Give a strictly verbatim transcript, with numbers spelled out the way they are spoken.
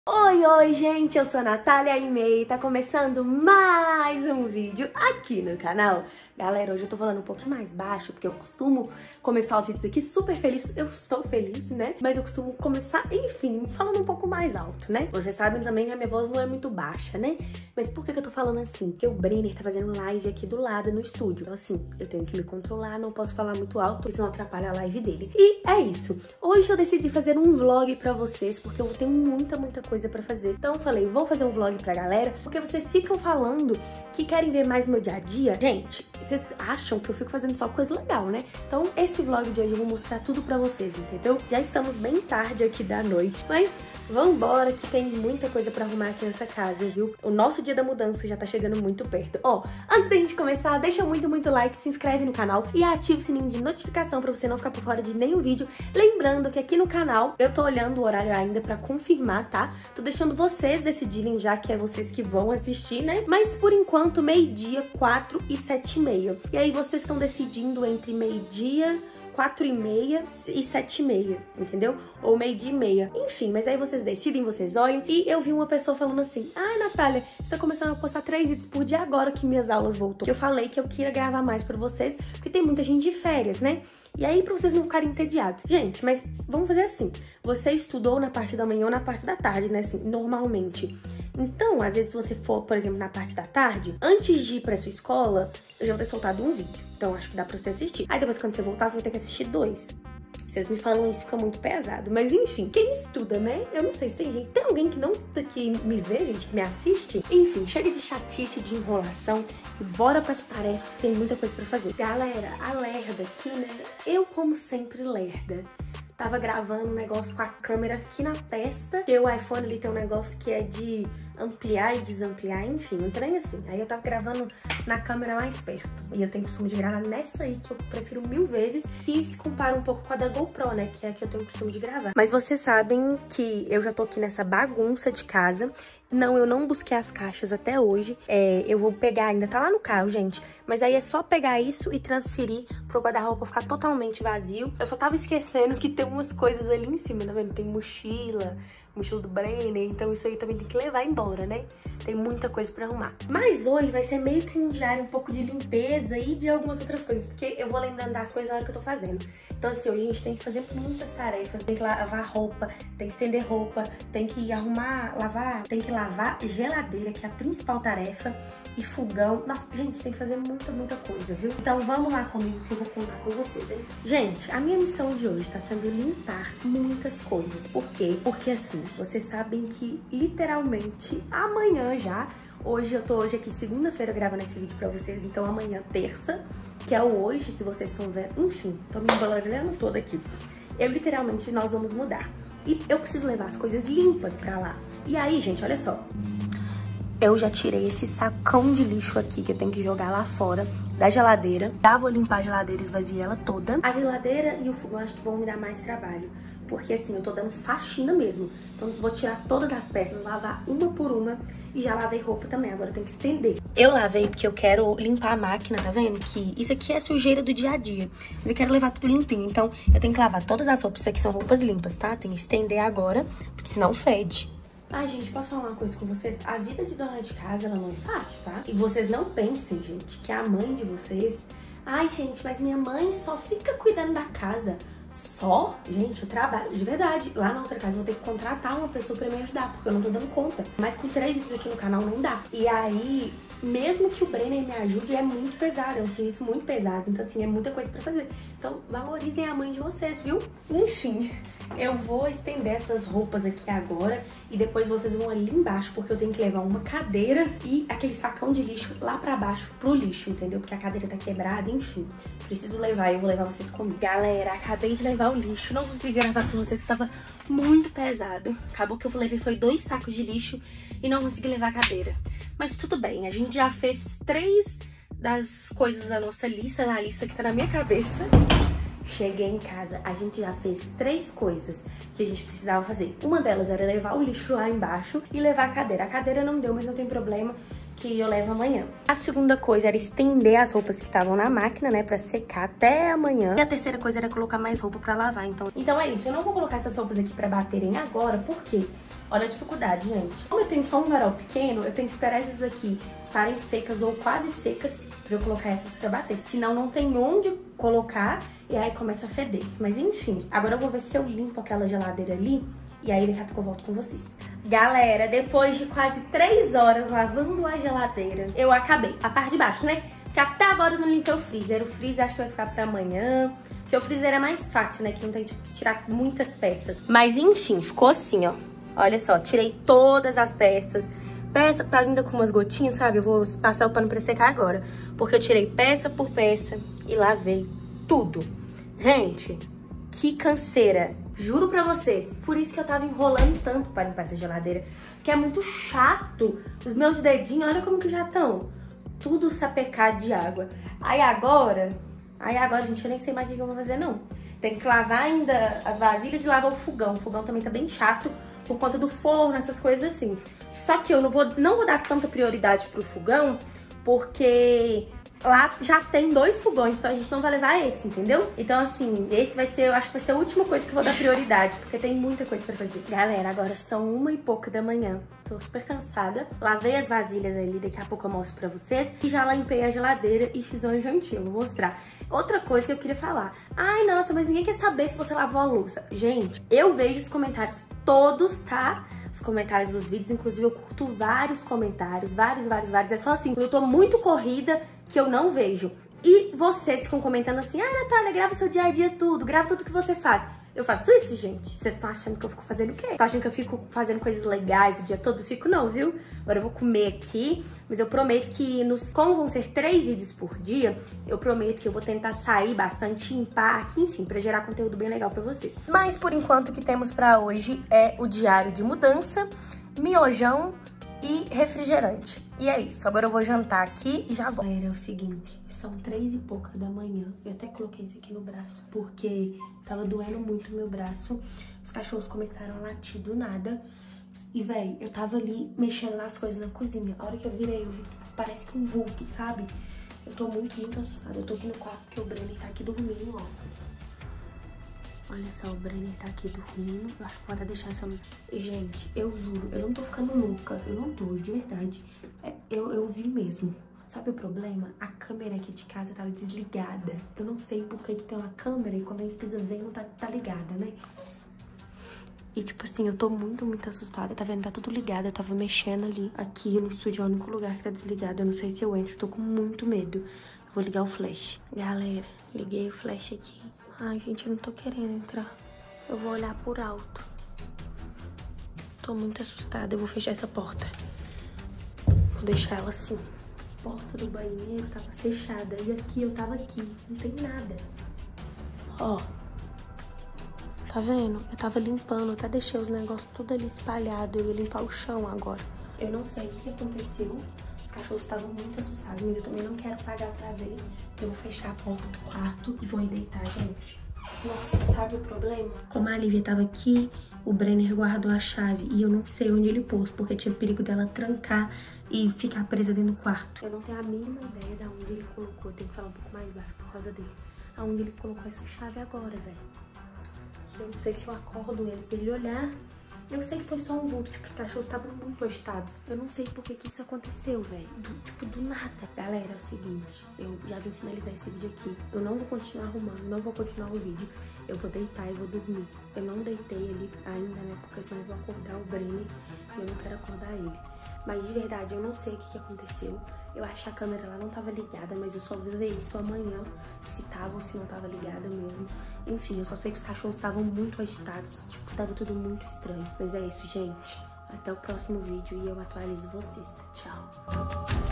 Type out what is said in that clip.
Oi, oi, gente, eu sou a Natália e tá começando mais um vídeo aqui no canal. Galera, hoje eu tô falando um pouquinho mais baixo, porque eu costumo começar os vídeos aqui super feliz. Eu estou feliz, né? Mas eu costumo começar, enfim, falando um pouco mais alto, né? Vocês sabem também que a minha voz não é muito baixa, né? Mas por que que eu tô falando assim? Porque o Brenner tá fazendo live aqui do lado no estúdio. Então assim, eu tenho que me controlar, não posso falar muito alto, porque senão atrapalha a live dele. E é isso. Hoje eu decidi fazer um vlog pra vocês, porque eu tenho muita, muita coisa pra fazer. Então eu falei, vou fazer um vlog pra galera, porque vocês ficam falando que querem ver mais no meu dia a dia. Gente, vocês acham que eu fico fazendo só coisa legal, né? Então esse vlog de hoje eu vou mostrar tudo pra vocês, entendeu? Já estamos bem tarde aqui da noite, mas vambora que tem muita coisa pra arrumar aqui nessa casa, viu? O nosso dia da mudança já tá chegando muito perto. Ó, antes da gente começar, deixa muito, muito like, se inscreve no canal e ativa o sininho de notificação pra você não ficar por fora de nenhum vídeo. Lembrando que aqui no canal, eu tô olhando o horário ainda pra confirmar, tá? Tô deixando vocês decidirem, já que é vocês que vão assistir, né? Mas por enquanto, meio-dia, quatro e sete e meia. E aí vocês estão decidindo entre meio-dia, quatro e meia e sete e meia, entendeu? Ou meio-dia e meia. Enfim, mas aí vocês decidem, vocês olham. E eu vi uma pessoa falando assim: ai, Natália, você tá começando a postar três vídeos por dia agora que minhas aulas voltou. Eu falei que eu queria gravar mais pra vocês, porque tem muita gente de férias, né? E aí, pra vocês não ficarem entediados. Gente, mas vamos fazer assim. Você estudou na parte da manhã ou na parte da tarde, né? Assim, normalmente. Então, às vezes, se você for, por exemplo, na parte da tarde, antes de ir pra sua escola, eu já vou ter soltado um vídeo. Então, acho que dá pra você assistir. Aí, depois, quando você voltar, você vai ter que assistir dois. Vocês me falam isso, fica muito pesado. Mas, enfim, quem estuda, né? Eu não sei se tem gente... Tem alguém que não estuda que me vê, gente, que me assiste? Enfim, chega de chatice, de enrolação. E bora pras tarefas, que tem muita coisa pra fazer. Galera, a lerda aqui, né? Eu, como sempre, lerda. Tava gravando um negócio com a câmera aqui na testa, porque o iPhone ele tem um negócio que é de ampliar e desampliar, enfim, um trem assim. Aí eu tava gravando na câmera mais perto, e eu tenho costume de gravar nessa aí, que eu prefiro mil vezes, e se compara um pouco com a da GoPro, né, que é a que eu tenho costume de gravar. Mas vocês sabem que eu já tô aqui nessa bagunça de casa. Não, eu não busquei as caixas até hoje. É, eu vou pegar, ainda tá lá no carro, gente. Mas aí é só pegar isso e transferir pro guarda-roupa ficar totalmente vazio. Eu só tava esquecendo que tem umas coisas ali em cima, tá vendo? Tem mochila, mochila do Brenner. Então isso aí também tem que levar embora, né? Tem muita coisa pra arrumar. Mas hoje vai ser meio que um diário um pouco de limpeza e de algumas outras coisas. Porque eu vou lembrando das coisas na hora que eu tô fazendo. Então assim, hoje a gente tem que fazer muitas tarefas. Tem que lavar roupa, tem que estender roupa, tem que arrumar, lavar, tem que lavar. Lavar geladeira, que é a principal tarefa, e fogão. Nossa, gente, tem que fazer muita, muita coisa, viu? Então vamos lá comigo que eu vou contar com vocês, hein? Gente, a minha missão de hoje tá sendo limpar muitas coisas. Por quê? Porque assim, vocês sabem que literalmente amanhã já, hoje eu tô hoje aqui segunda-feira gravando esse vídeo pra vocês, então amanhã, terça, que é o hoje que vocês estão vendo, enfim, tô me embaralhando toda aqui. Eu literalmente, nós vamos mudar. E eu preciso levar as coisas limpas pra lá. E aí, gente, olha só. Eu já tirei esse sacão de lixo aqui que eu tenho que jogar lá fora da geladeira. Já vou limpar a geladeira, esvaziar ela toda. A geladeira e o fogão acho que vão me dar mais trabalho. Porque assim, eu tô dando faxina mesmo. Então eu vou tirar todas as peças, lavar uma por uma. E já lavei roupa também, agora tem que estender. Eu lavei porque eu quero limpar a máquina, tá vendo? Que isso aqui é sujeira do dia a dia. Mas eu quero levar tudo limpinho, então eu tenho que lavar todas as roupas. Isso aqui são roupas limpas, tá? Tenho que estender agora, porque senão fede. Ai, gente, posso falar uma coisa com vocês? A vida de dona de casa, ela não é fácil, tá? E vocês não pensem, gente, que a mãe de vocês... Ai, gente, mas minha mãe só fica cuidando da casa. Só? Gente, eu trabalho de verdade. Lá na outra casa eu vou ter que contratar uma pessoa pra me ajudar, porque eu não tô dando conta. Mas com três vídeos aqui no canal não dá. E aí, mesmo que o Brenner me ajude, é muito pesado. É um serviço muito pesado. Então, assim, é muita coisa pra fazer. Então, valorizem a mãe de vocês, viu? Enfim... Eu vou estender essas roupas aqui agora e depois vocês vão ali embaixo, porque eu tenho que levar uma cadeira e aquele sacão de lixo lá pra baixo pro lixo, entendeu? Porque a cadeira tá quebrada, enfim. Preciso levar e eu vou levar vocês comigo. Galera, acabei de levar o lixo. Não consegui gravar com vocês, que tava muito pesado. Acabou que eu levei foi dois sacos de lixo e não consegui levar a cadeira. Mas tudo bem, a gente já fez três das coisas da nossa lista, na lista que tá na minha cabeça. Cheguei em casa, a gente já fez três coisas que a gente precisava fazer. Uma delas era levar o lixo lá embaixo e levar a cadeira. A cadeira não deu, mas não tem problema, que eu levo amanhã. A segunda coisa era estender as roupas que estavam na máquina, né, pra secar até amanhã. E a terceira coisa era colocar mais roupa pra lavar, então... Então é isso, eu não vou colocar essas roupas aqui pra baterem agora, por quê? Olha a dificuldade, gente. Como eu tenho só um varal pequeno, eu tenho que esperar essas aqui estarem secas ou quase secas pra eu colocar essas pra bater. Senão não tem onde colocar e aí começa a feder. Mas enfim, agora eu vou ver se eu limpo aquela geladeira ali e aí daqui a pouco eu volto com vocês. Galera, depois de quase três horas lavando a geladeira, eu acabei. A parte de baixo, né? Porque até agora eu não limpei o freezer. O freezer acho que vai ficar pra amanhã. Porque o freezer é mais fácil, né? Que não tem tipo, que tirar muitas peças. Mas enfim, ficou assim, ó. Olha só, tirei todas as peças. Peça tá ainda com umas gotinhas, sabe? Eu vou passar o pano pra secar agora. Porque eu tirei peça por peça e lavei tudo. Gente, que canseira. Juro pra vocês. Por isso que eu tava enrolando tanto pra limpar essa geladeira. Porque é muito chato. Os meus dedinhos, olha como que já estão. Tudo sapecado de água. Aí agora... Aí agora, gente, eu nem sei mais o que eu vou fazer, não. Tem que lavar ainda as vasilhas e lavar o fogão. O fogão também tá bem chato. Por conta do forno, essas coisas assim. Só que eu não vou, não vou dar tanta prioridade pro fogão, porque lá já tem dois fogões, então a gente não vai levar esse, entendeu? Então assim, esse vai ser, eu acho que vai ser a última coisa que eu vou dar prioridade, porque tem muita coisa pra fazer. Galera, agora são uma e pouca da manhã, tô super cansada. Lavei as vasilhas ali, daqui a pouco eu mostro pra vocês. E já limpei a geladeira e fiz um jantinho, vou mostrar. Outra coisa que eu queria falar. Ai, nossa, mas ninguém quer saber se você lavou a louça. Gente, eu vejo os comentários todos, tá? Os comentários dos vídeos, inclusive eu curto vários comentários, vários, vários, vários. É só assim, quando eu tô muito corrida que eu não vejo. E vocês ficam comentando assim, ai, Natália, grava seu dia a dia tudo, grava tudo que você faz. Eu faço isso, gente? Vocês estão achando que eu fico fazendo o quê? Estão achando que eu fico fazendo coisas legais o dia todo? Fico não, viu? Agora eu vou comer aqui, mas eu prometo que, nos, como vão ser três vídeos por dia, eu prometo que eu vou tentar sair bastante em parque, enfim, pra gerar conteúdo bem legal pra vocês. Mas por enquanto o que temos pra hoje é o diário de mudança, miojão e refrigerante. E é isso, agora eu vou jantar aqui e já volto. Galera, é o seguinte, são três e pouca da manhã. Eu até coloquei isso aqui no braço porque tava doendo muito o meu braço. Os cachorros começaram a latir do nada. E, véi, eu tava ali mexendo nas coisas na cozinha. A hora que eu virei, eu vi, parece que um vulto, sabe? Eu tô muito, muito assustada. Eu tô aqui no quarto porque o Brenner tá aqui dormindo, ó. Olha só, o Brenner tá aqui dormindo. Eu acho que vou até deixar essa luz. E, gente, eu juro, eu não tô ficando louca. Eu não tô, de verdade. É, eu, eu vi mesmo. Sabe o problema? A câmera aqui de casa tava desligada. Eu não sei por que tem uma câmera e quando a gente precisa ver não tá, tá ligada, né? E, tipo assim, eu tô muito, muito assustada. Tá vendo? Tá tudo ligado. Eu tava mexendo ali. Aqui no estúdio é o único lugar que tá desligado. Eu não sei se eu entro. Eu tô com muito medo. Eu vou ligar o flash. Galera, liguei o flash aqui. Ai, gente, eu não tô querendo entrar. Eu vou olhar por alto. Tô muito assustada. Eu vou fechar essa porta. Vou deixar ela assim. A porta do banheiro tava fechada. E aqui, eu tava aqui. Não tem nada. Ó. Tá vendo? Eu tava limpando. Até deixei os negócios tudo ali espalhado. Eu ia limpar o chão agora. Eu não sei o que aconteceu. Os cachorros estavam muito assustados, mas eu também não quero pagar pra ver. Eu vou fechar a porta do quarto e vou ir deitar, gente. Nossa, sabe o problema? Como a Lívia tava aqui, o Brenner guardou a chave e eu não sei onde ele pôs, porque tinha perigo dela trancar e ficar presa dentro do quarto. Eu não tenho a mínima ideia de onde ele colocou. Eu tenho que falar um pouco mais baixo por causa dele. Aonde ele colocou essa chave agora, velho. Eu não sei se eu acordo ele pra ele olhar. Eu sei que foi só um vulto, tipo, os cachorros estavam muito agitados. Eu não sei por que que isso aconteceu, velho. Tipo, do nada. Galera, é o seguinte, eu já vim finalizar esse vídeo aqui. Eu não vou continuar arrumando, não vou continuar o vídeo. Eu vou deitar e vou dormir. Eu não deitei ali ainda, né, porque senão eu vou acordar o Brenner e eu não quero acordar ele. Mas de verdade, eu não sei o que que aconteceu. Eu acho que a câmera lá não tava ligada, mas eu só vou ver isso amanhã, se tava ou se não tava ligada mesmo. Enfim, eu só sei que os cachorros estavam muito agitados, tipo, tava tudo muito estranho. Mas é isso, gente. Até o próximo vídeo e eu atualizo vocês. Tchau.